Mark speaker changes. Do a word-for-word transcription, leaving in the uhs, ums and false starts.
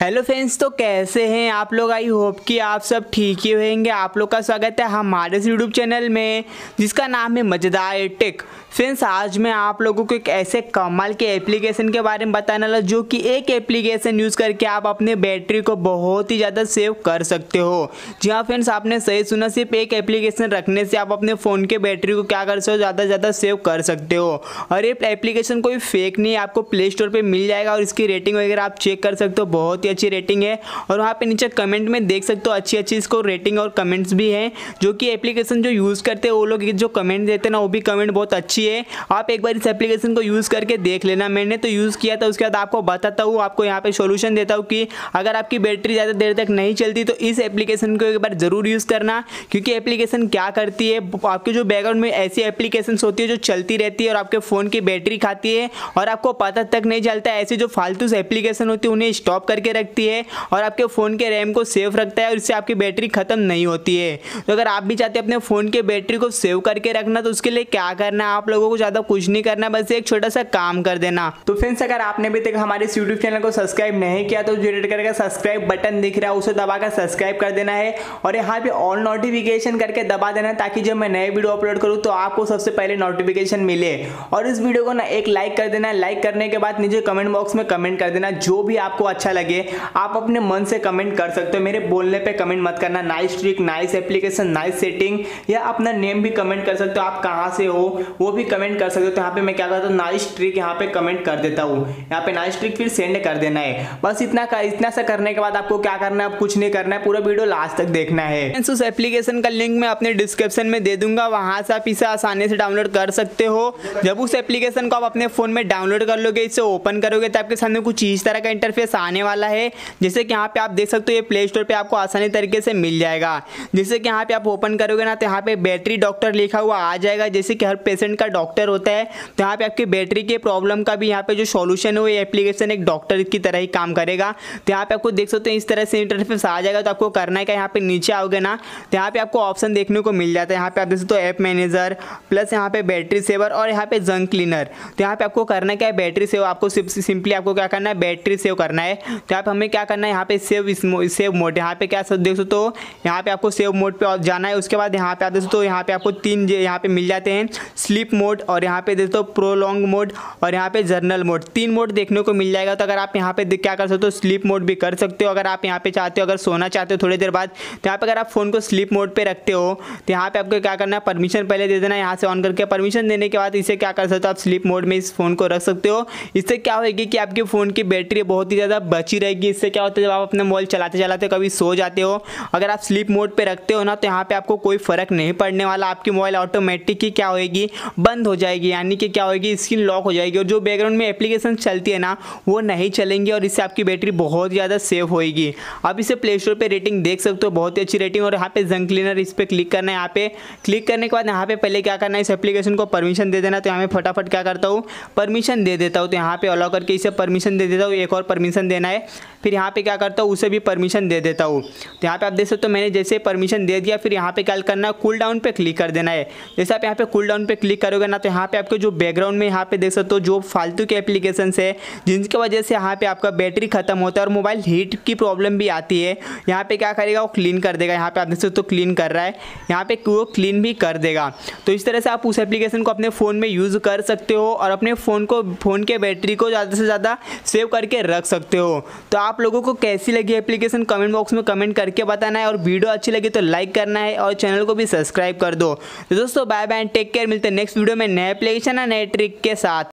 Speaker 1: Hello friends, तो कैसे हैं आप लोग। आई होप कि आप सब ठीक ही होंगे। आप लोग का स्वागत है हमारे यूट्यूब चैनल में जिसका नाम है मजेदार टेक। फ्रेंड्स, आज मैं आप लोगों को एक ऐसे कमाल के एप्लीकेशन के बारे में बताने वाला जो कि एक एप्लीकेशन यूज़ करके आप अपने बैटरी को बहुत ही ज़्यादा सेव कर सकते हो। जी हाँ फ्रेंड्स, आपने सही सुना, सिर्फ एक एप्लीकेशन रखने से आप अपने फ़ोन के बैटरी को क्या कर सकते हो, ज़्यादा से ज़्यादा सेव कर सकते हो। और ये एप्लीकेशन कोई फेक नहीं है, आपको प्ले स्टोर पर मिल जाएगा और इसकी रेटिंग वगैरह आप चेक कर सकते हो। बहुत ही अच्छी रेटिंग है और वहाँ पे नीचे कमेंट में देख सकते हो अच्छी अच्छी इसको रेटिंग और कमेंट्स भी हैं, जो कि एप्लीकेशन जो यूज़ करते हैं वो लोग जो कमेंट देते हैं ना, वो भी कमेंट बहुत अच्छी है। आप एक बार इस एप्लीकेशन को यूज़ करके देख लेना। मैंने तो यूज़ किया था, उसके बाद आपको बताता हूँ, आपको यहाँ पे सॉल्यूशन देता हूँ कि अगर आपकी बैटरी ज़्यादा देर तक नहीं चलती तो इस एप्लीकेशन को एक बार ज़रूर यूज़ करना। क्योंकि एप्लीकेशन क्या करती है, आपके जो बैकग्राउंड में ऐसी एप्लीकेशन होती है जो चलती रहती है और आपके फ़ोन की बैटरी खाती है और आपको पता तक नहीं चलता है। ऐसी जो फालतू से एप्लीकेशन होती है उन्हें स्टॉप करके रखती है और आपके फ़ोन के रैम को सेव रखता है और इससे आपकी बैटरी ख़त्म नहीं होती है। तो अगर आप भी चाहते हैं अपने फ़ोन के बैटरी को सेव करके रखना, तो उसके लिए क्या करना है, आप लोगों को ज़्यादा कुछ नहीं करना, बस एक छोटा सा काम कर देना। तो फ्रेंड्स, अगर आपने अभी तक हमारे इस यूट्यूब चैनल को सब्सक्राइब नहीं किया तो जो रेड कलर का सब्सक्राइब बटन दिख रहा है उसे दबाकर सब्सक्राइब कर देना है और यहाँ पे ऑल नोटिफिकेशन करके दबा देना है, ताकि जब मैं नए वीडियो अपलोड करूँ तो आपको सबसे पहले नोटिफिकेशन मिले। और इस वीडियो को ना एक लाइक कर देना है। लाइक करने के बाद नीचे कमेंट बॉक्स में कमेंट कर देना जो भी आपको अच्छा लगे। आप अपने मन से कमेंट कर सकते हो, मेरे बोलने पे कमेंट मत करना। Nice trick, nice application, nice setting, या अपना नेम भी कमेंट कर सकते हो, आप कहाँ से हो वो भी कमेंट कर सकते हो। तो यहाँ पे मैं क्या करता हूँ, नाइस ट्रिक यहाँ पे कमेंट कर देता हूँ। यहाँ पे नाइस ट्रिक फिर सेंड कर देना है। बस इतना कर, इतना सा करने के बाद आपको क्या करना है, कुछ नहीं करना है, पूरा वीडियो लास्ट तक देखना है। उस एप्लीकेशन का लिंक मैं अपने डिस्क्रिप्शन में दे दूंगा, वहां से आप इसे आसानी से डाउनलोड कर सकते हो। जब उस एप्लीकेशन को आप अपने फोन में डाउनलोड कर लोगे, इसे ओपन करोगे तो आपके सामने कुछ इस तरह का इंटरफेस आने वाला है। जैसे कि यहाँ पे आप देख सकते हो, ये प्ले स्टोर पे आपको आसानी तरीके से मिल जाएगा। जैसे कि यहाँ पे आप ओपन करोगे ना, तो यहाँ पे बैटरी डॉक्टर लिखा हुआ आ जाएगा। जैसे कि हर पेशेंट का डॉक्टर होता है, तो यहाँ पे आपकी बैटरी के प्रॉब्लम का भी यहाँ पे जो सॉल्यूशन है वो एप्लीकेशन एक डॉक्टर की तरह ही काम करेगा। तो यहाँ पे आपको देख सकते हैं इस तरह से इंटरफेस आ जाएगा। तो आपको करना है क्या, यहाँ पे नीचे आओगे ना, तो यहाँ पे आपको ऑप्शन देखने को मिल जाता है। यहाँ पे आप देख सकते हो ऐप मैनेजर, प्लस यहाँ पे बैटरी सेवर और यहाँ पे जंक क्लीनर। तो यहाँ पे आपको करना क्या है, बैटरी सेव, आपको सिंपली आपको क्या करना है, बैटरी सेव करना है। तो आप हमें क्या करना है, यहाँ पे सेव सेव मोड, यहाँ पे क्या देख सकते हो, यहाँ पे आपको सेव मोड पे जाना है। उसके बाद यहाँ पे आप देख सकते हो, यहाँ पे आपको तीन यहाँ पे मिल जाते हैं, स्लीप मोड और यहाँ पे देख सकते हो प्रोलॉन्ग मोड और यहाँ पे जर्नल मोड। तीन मोड देखने को मिल जाएगा। तो अगर आप यहाँ पे क्या कर सकते हो, स्लीप मोड भी कर सकते हो। अगर आप यहाँ पे चाहते हो, अगर सोना चाहते हो थोड़ी देर बाद, तो यहाँ पे अगर आप फोन को स्लीप मोड पे रखते हो तो यहाँ पे आपको क्या करना है, परमिशन पहले दे देना। यहाँ से ऑन करके परमिशन देने के बाद इसे क्या कर सकते हो, आप स्लीप मोड में इस फोन को रख सकते हो। इससे क्या होगी कि आपके फ़ोन की बैटरी बहुत ही ज़्यादा बची रहेगी। इससे क्या होता है, जब आप अपने मोबाइल चलाते चलाते कभी सो जाते हो, अगर आप स्लीप मोड पे रखते हो ना, तो यहाँ पे आपको कोई फ़र्क नहीं पड़ने वाला। आपकी मोबाइल ऑटोमेटिक ही क्या होएगी, बंद हो जाएगी, यानी कि क्या होएगी, स्क्रीन लॉक हो जाएगी और जो बैकग्राउंड में एप्लीकेशन चलती है ना वो नहीं चलेंगी और इससे आपकी बैटरी बहुत ज़्यादा सेव होएगी। आप इसे प्ले स्टोर पर रेटिंग देख सकते हो, बहुत ही अच्छी रेटिंग। और यहाँ पे जंक क्लीनर, इस पर क्लिक करना है। यहाँ पे क्लिक करने के बाद यहाँ पे पहले क्या करना है, इस एप्लीकेशन को परमिशन दे देना। तो यहाँ पे फटाफट क्या करता हूँ, परमिशन दे देता हूँ। तो यहाँ पे अलाउ करके इसे परमिशन दे देता हूँ, एक और परमिशन देना है। फिर यहाँ पे क्या करता हूँ, उसे भी परमिशन दे देता हूँ। तो यहाँ पे आप देख सकते हो मैंने जैसे परमिशन दे दिया, फिर यहाँ पे क्या करना है, कूल डाउन पे क्लिक कर देना है। जैसे आप यहाँ पे कूल डाउन पे क्लिक करोगे ना, तो यहाँ पे आपके जो बैकग्राउंड में यहाँ पे देख सकते हो जो फालतू के एप्लीकेशन है जिनकी वजह से यहाँ पे आपका बैटरी खत्म होता है और मोबाइल हीट की प्रॉब्लम भी आती है, यहाँ पे क्या करेगा, वो क्लीन कर देगा। यहाँ पे आप देख सकते हो क्लीन कर रहा है, यहाँ पे वो क्लीन भी कर देगा। तो इस तरह से आप उस एप्लीकेशन को अपने फ़ोन में यूज़ कर सकते हो और अपने फ़ोन को फ़ोन के बैटरी को ज़्यादा से ज़्यादा सेव करके रख सकते हो। तो आप लोगों को कैसी लगी एप्लीकेशन कमेंट बॉक्स में कमेंट करके बताना है और वीडियो अच्छी लगी तो लाइक करना है और चैनल को भी सब्सक्राइब कर दो। तो दोस्तों बाय बाय, टेक केयर, मिलते हैं नेक्स्ट वीडियो में नए एप्लीकेशन और नए ट्रिक के साथ।